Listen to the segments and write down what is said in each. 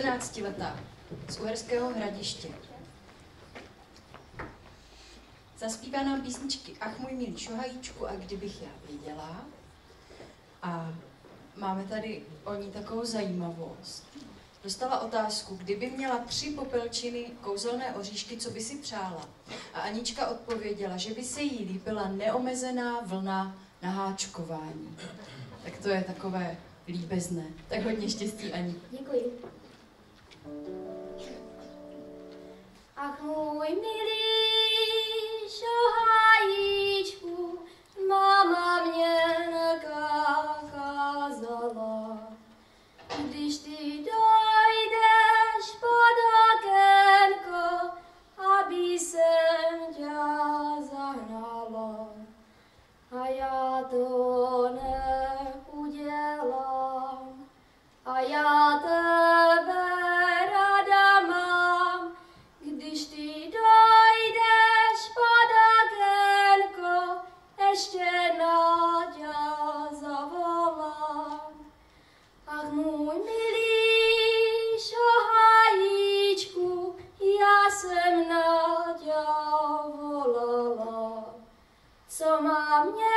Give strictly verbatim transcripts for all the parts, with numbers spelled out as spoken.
čtrnáctiletá, z Uherského Hradiště. Zaspívá nám písničky Ach můj milý šohajíčku a Kdybych já věděla. A máme tady o ní takovou zajímavost. Dostala otázku, kdyby měla tři popelčiny kouzelné oříšky, co by si přála. A Anička odpověděla, že by se jí líbila neomezená vlna naháčkování. Tak to je takové líbezné. Tak hodně štěstí, Ani. Děkuji. Ach můj milý šohajíčku, máma mě nakázala, když ty dojdeš pod okénko, aby jsem tě zahnala. A já to neudělám, a já tebe ráda mám, když ty dojdeš pod okénko, ještě na tě zavolám. Ach můj milý šohajíčku, já jsem na tě volala. Co má mě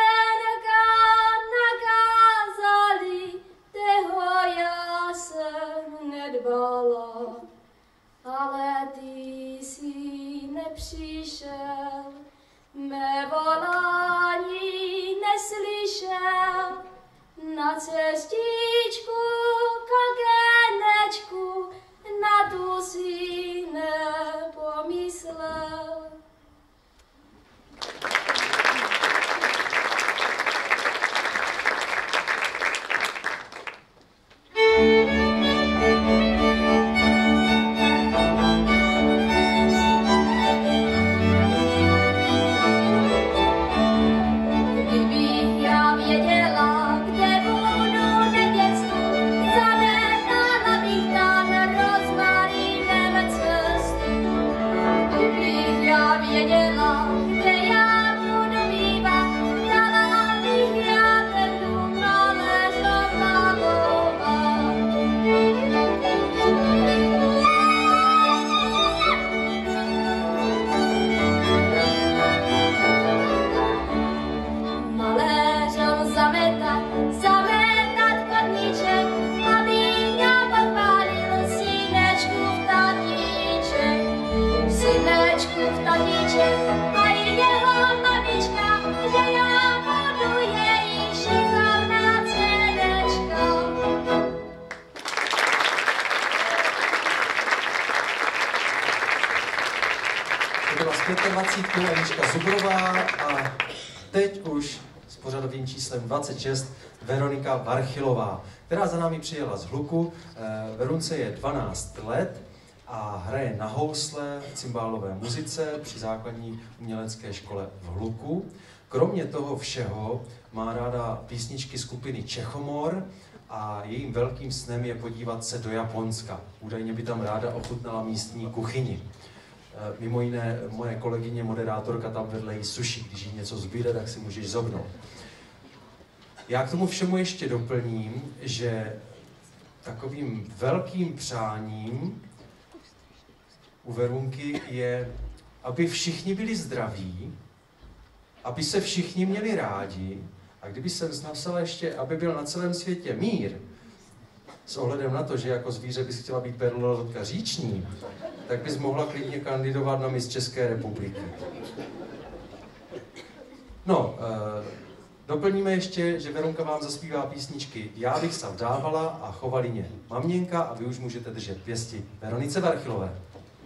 nakázali, toho já jsem nedbala. Ale ty jsi nepřišel, mé volání neslyšel. Na cestičku k okénečku, na tu si nepomyslel. dvacítkou Anička Zubrová a teď už s pořadovým číslem dvacet šest Veronika Varchilová, která za námi přijela z Hluku. Verunce je dvanáct let a hraje na housle v cymbálové muzice při základní umělecké škole v Hluku. Kromě toho všeho má ráda písničky skupiny Čechomor a jejím velkým snem je podívat se do Japonska. Údajně by tam ráda ochutnala místní kuchyni. Mimo jiné, moje kolegyně, moderátorka, tam vedle jí suší. Když jí něco zbyde, tak si můžeš zobnout. Já k tomu všemu ještě doplním, že takovým velkým přáním u Verunky je, aby všichni byli zdraví, aby se všichni měli rádi a kdyby jsem napsala ještě, aby byl na celém světě mír, s ohledem na to, že jako zvíře bys chtěla být perlorodka říční, tak bys mohla klidně kandidovat na Miss České republiky. No, eh, doplníme ještě, že Verunka vám zaspívá písničky Já bych sa vdávala a Chovalině maměnka a vy už můžete držet pěsti Veronice Varchilové.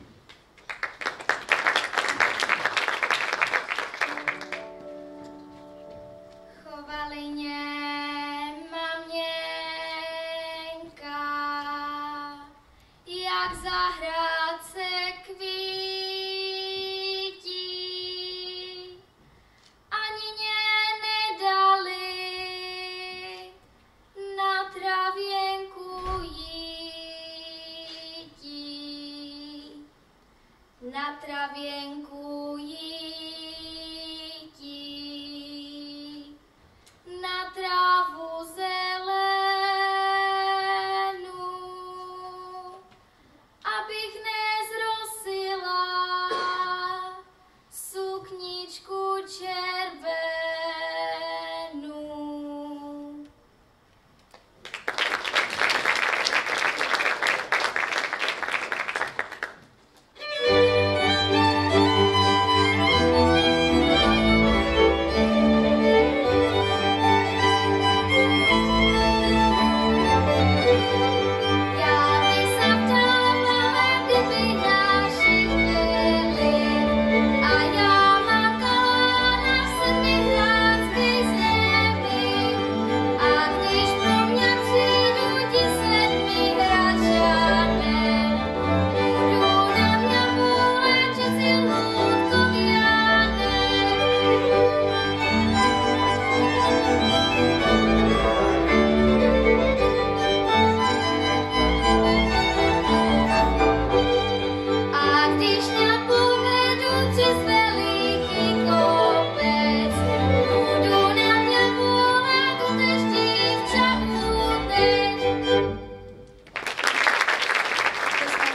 Na travěnku jítí, na trávu zelenou,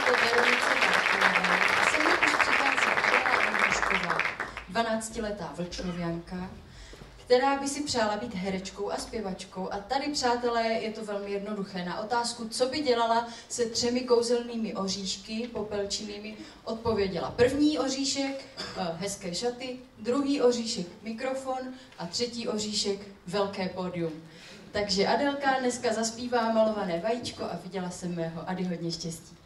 po Veronice Varchilové a se mnou už přichází Adéla Ondrušková, dvanáctiletá vlčnovianka, která by si přála být herečkou a zpěvačkou. A tady, přátelé, je to velmi jednoduché. Na otázku, co by dělala se třemi kouzelnými oříšky, popelčinými, odpověděla. První oříšek, hezké šaty, druhý oříšek, mikrofon a třetí oříšek, velké pódium. Takže Adélka dneska zaspívá Malované vajíčko a viděla jsem mého Ady hodně štěstí.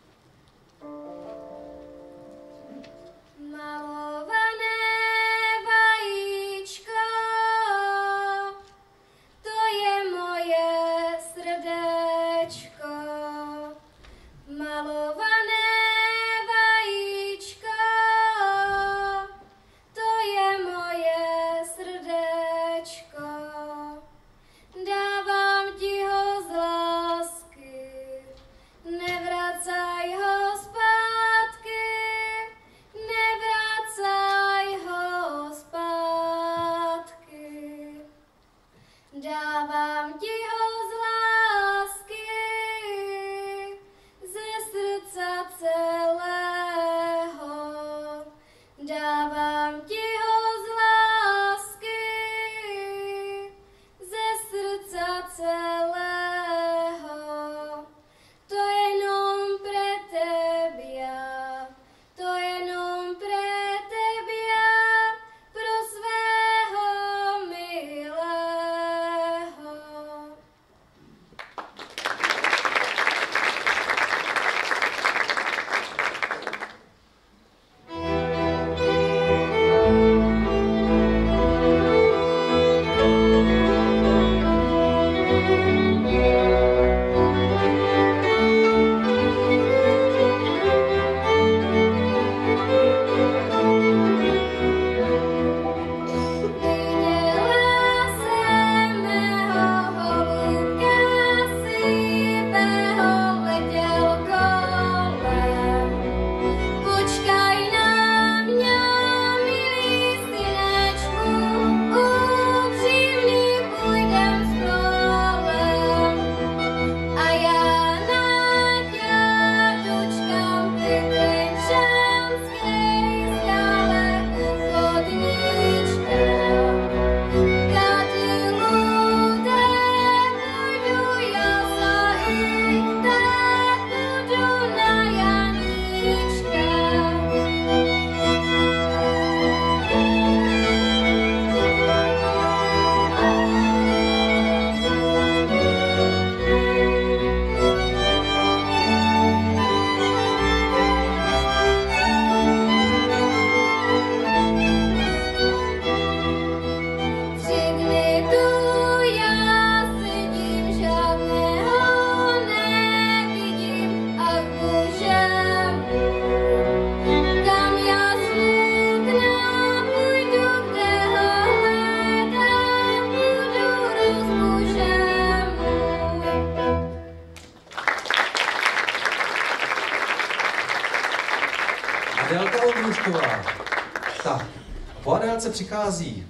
Adélka Ondrušková. Tak, po Adélce přichází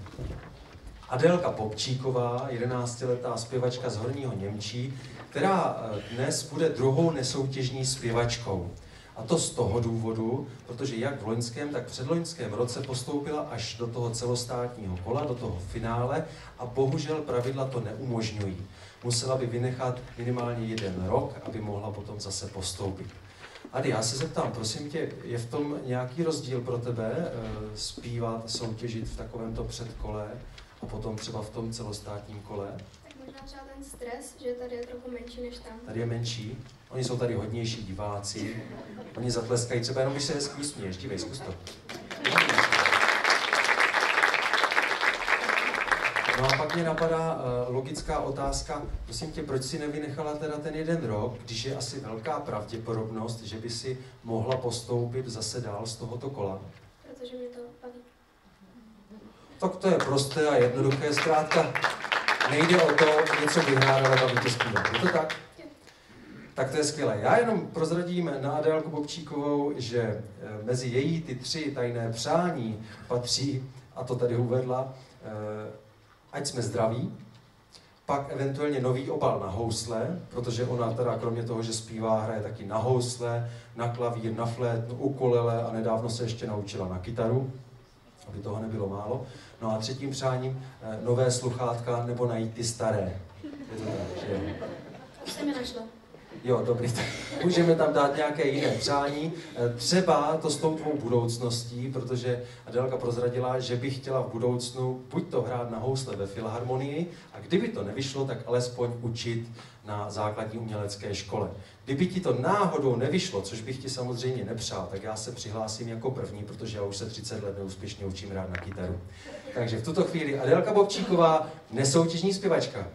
Adélka Bobčíková, jedenáctiletá zpěvačka z Horního Němčí, která dnes bude druhou nesoutěžní zpěvačkou. A to z toho důvodu, protože jak v loňském, tak v předloňském roce postoupila až do toho celostátního kola, do toho finále a bohužel pravidla to neumožňují. Musela by vynechat minimálně jeden rok, aby mohla potom zase postoupit. Ady, já se zeptám, prosím tě, je v tom nějaký rozdíl pro tebe e, zpívat, soutěžit v takovémto předkole a potom třeba v tom celostátním kole? Tak možná třeba ten stres, že tady je trochu menší než tam. Tady je menší, oni jsou tady hodnější diváci, oni zatleskají, třeba jenom když se hezky usměješ, dívej, zkus to. No a pak mě napadá uh, logická otázka, prosím tě, proč si nevynechala teda ten jeden rok, když je asi velká pravděpodobnost, že by si mohla postoupit zase dál z tohoto kola? Protože mě to baví. Tak to je prosté a jednoduché, zkrátka nejde o to něco vyhrát, ale bavit tě zpívat. Je to tak? Je. Tak to je skvělé. Já jenom prozradím na Adélku Bobčíkovou, že mezi její ty tři tajné přání patří, a to tady uvedla, ať jsme zdraví, pak eventuálně nový obal na housle, protože ona teda kromě toho, že zpívá, hraje taky na housle, na klavír, na flét, no, ukulele a nedávno se ještě naučila na kytaru, aby toho nebylo málo. No a třetím přáním eh, nové sluchátka nebo najít ty staré. Je to tak, že? Už jsem je našla. Jo, dobrý, tak můžeme tam dát nějaké jiné přání. Třeba to s tou tvou budoucností, protože Adélka prozradila, že by chtěla v budoucnu buď to hrát na housle ve filharmonii, a kdyby to nevyšlo, tak alespoň učit na základní umělecké škole. Kdyby ti to náhodou nevyšlo, což bych ti samozřejmě nepřál, tak já se přihlásím jako první, protože já už se třicet let neúspěšně učím hrát na kytaru. Takže v tuto chvíli Adélka Bobčíková, nesoutěžní zpěvačka.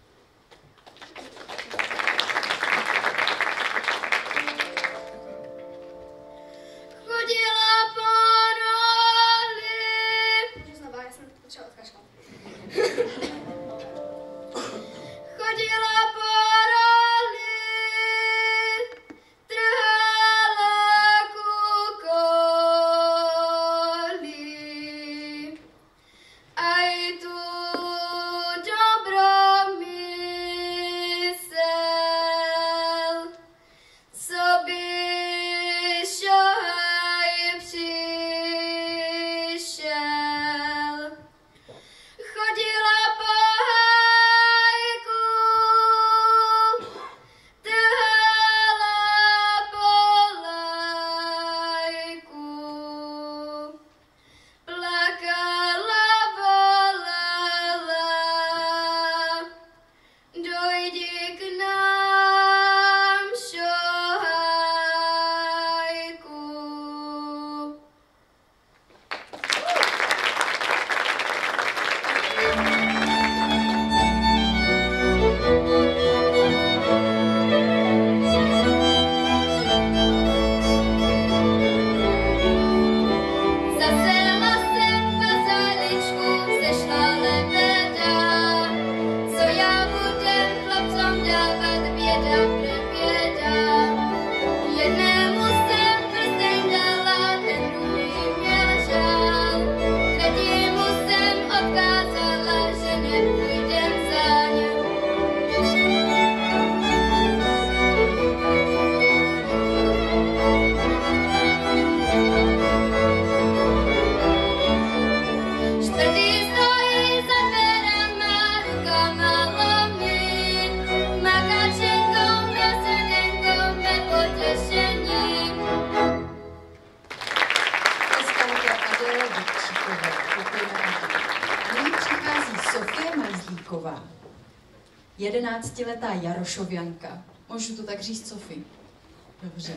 jedenáctiletá Jarošovjanka. Můžu to tak říct, Sofie? Dobře.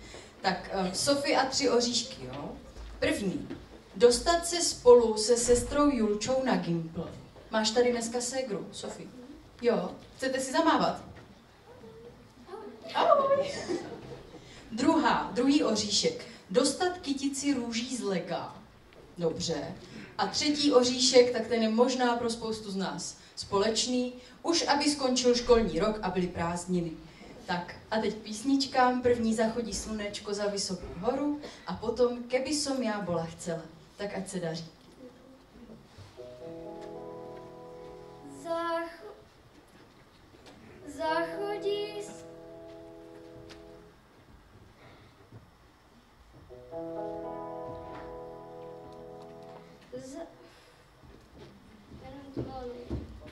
Tak uh, Sofie a tři oříšky, jo? První. Dostat se spolu se sestrou Julčou na Gimpl. Máš tady dneska ségru, Sofie? Jo? Chcete si zamávat? Ahoj. Druhá, druhý oříšek. Dostat kytici růží z lega. Dobře. A třetí oříšek, tak ten je možná pro spoustu z nás společný, už aby skončil školní rok a byly prázdniny. Tak a teď písničkám, první Zachodí slunečko za vysokou horu a potom Keby som já bola chcela. Tak ať se daří. Zach... Zachodí... Z... Jenom to maluji.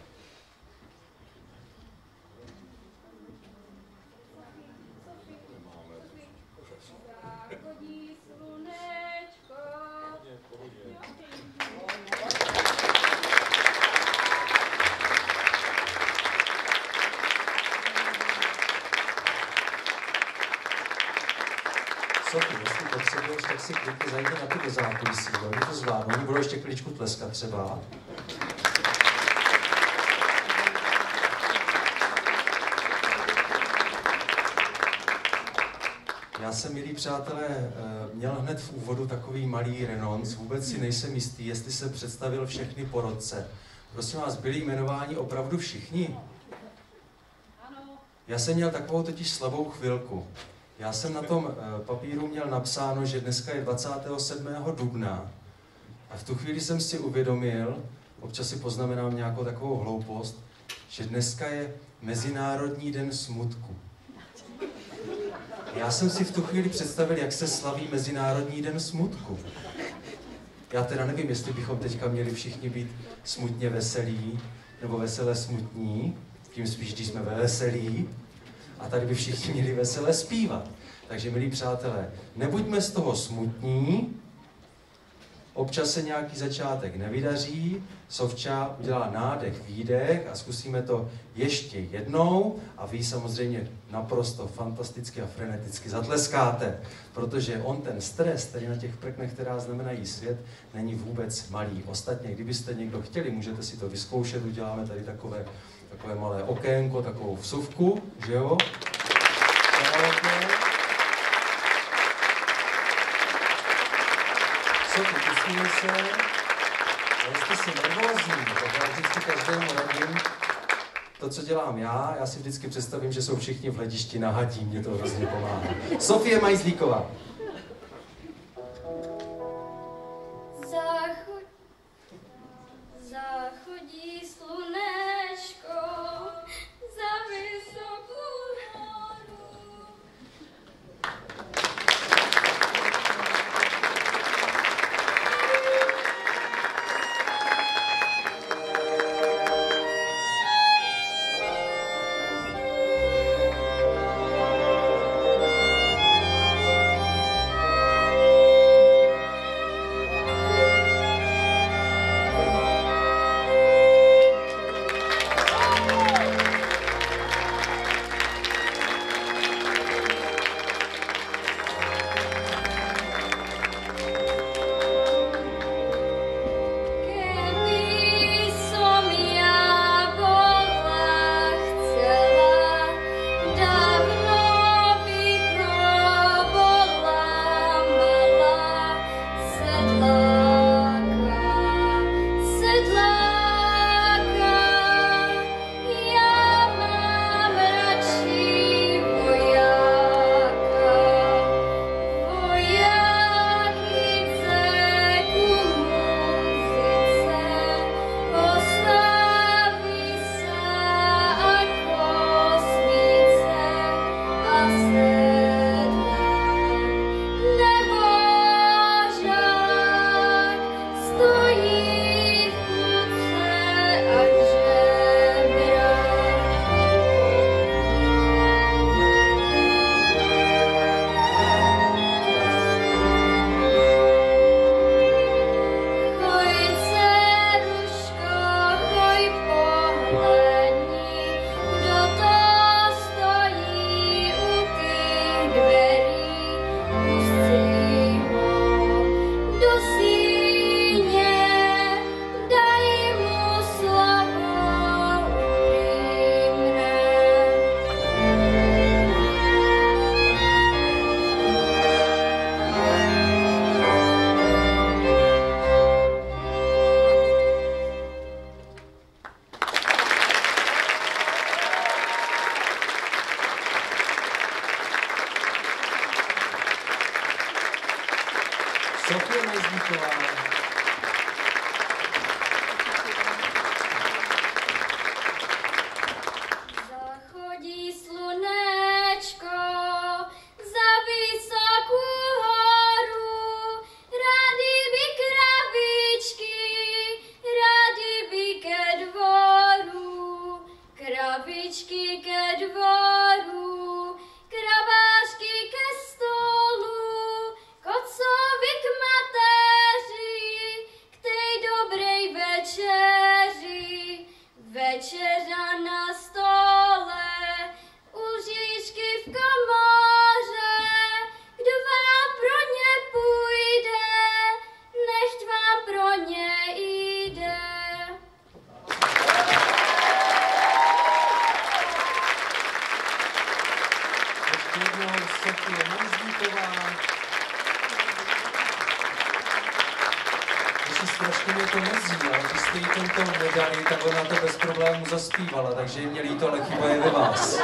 Zachodí slunečko. Sofie, jestli potřebuješ, tak si klidně zajdi na ty do zákulisí, oni to zvládnou, oni budou ještě chviličku tleskat třeba. Já jsem, milí přátelé, měl hned v úvodu takový malý renonc, vůbec si nejsem jistý, jestli jsem představil všechny porodce. Prosím vás, byli jmenováni opravdu všichni? Já jsem měl takovou totiž slabou chvilku. Já jsem na tom papíru měl napsáno, že dneska je dvacátého sedmého dubna a v tu chvíli jsem si uvědomil, občas si poznamenám nějakou takovou hloupost, že dneska je Mezinárodní den smutku. Já jsem si v tu chvíli představil, jak se slaví Mezinárodní den smutku. Já teda nevím, jestli bychom teďka měli všichni být smutně veselí, nebo veselé smutní, tím spíš, když jsme ve veselí, a tady by všichni měli veselé zpívat. Takže, milí přátelé, nebuďme z toho smutní, občas se nějaký začátek nevydaří, Sofča udělá nádech, výdech a zkusíme to ještě jednou a vy samozřejmě naprosto fantasticky a freneticky zatleskáte, protože on ten stres, který na těch prknech, která znamenají svět, není vůbec malý. Ostatně, kdybyste někdo chtěli, můžete si to vyzkoušet, uděláme tady takové, takové malé okénko, takovou vsuvku, že jo? Sofie, pustíme se. A jestli jsi nervózní, tak já vždycky každému radím to, co dělám já. Já si vždycky představím, že jsou všichni v hledišti nahatí, mě to hrozně pomáhá. Sofie Majzlíková. Záchod... Záchodí slunečko za vysokou horu. Sofie Majzlíková. Zachodí slunečko za vysokou horu, rády by krabičky, rády by ke dvoru, krabičky ke dvoru, kravářky ke stolu, kocovi k mateři, k tej dobrej večeři, večeřa na stole, u lžičky v komoře, kdo vám pro ně půjde, nechť vám pro ně jde. Ještě jednou Sofie Majzlíková. Strašně mě to mrzí, ale když jste jí tento nedali, tak ona to bez problémů zaspívala, takže jim měli to, ale chyba je ve vás.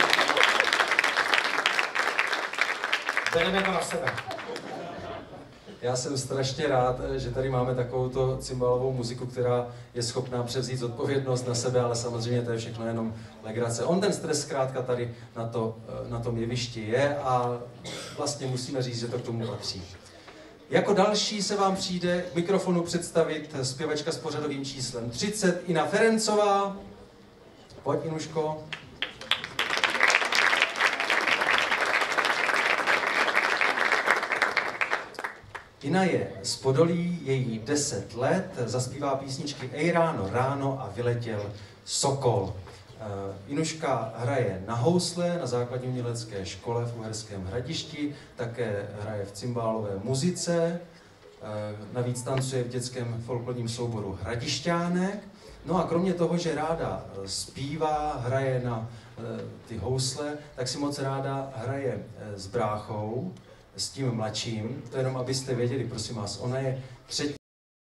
Bereme to na sebe. Já jsem strašně rád, že tady máme takovouto cymbalovou muziku, která je schopná převzít zodpovědnost na sebe, ale samozřejmě to je všechno jenom legrace. On ten stres zkrátka tady na, to, na tom jevišti je a vlastně musíme říct, že to k tomu patří. Jako další se vám přijde k mikrofonu představit zpěvačka s pořadovým číslem třicet, Ina Ferencová. Pojď, Inuško. Ina je z Podolí, je jí deset let, zaspívá písničky Ej ráno, ráno a vyletěl Sokol. Inuška hraje na housle na základní umělecké škole v Uherském Hradišti, také hraje v cymbálové muzice, navíc tancuje v dětském folklorním souboru Hradišťánek. No a kromě toho, že ráda zpívá, hraje na ty housle, tak si moc ráda hraje s bráchou, s tím mladším. To jenom abyste věděli, prosím vás, ona je třetí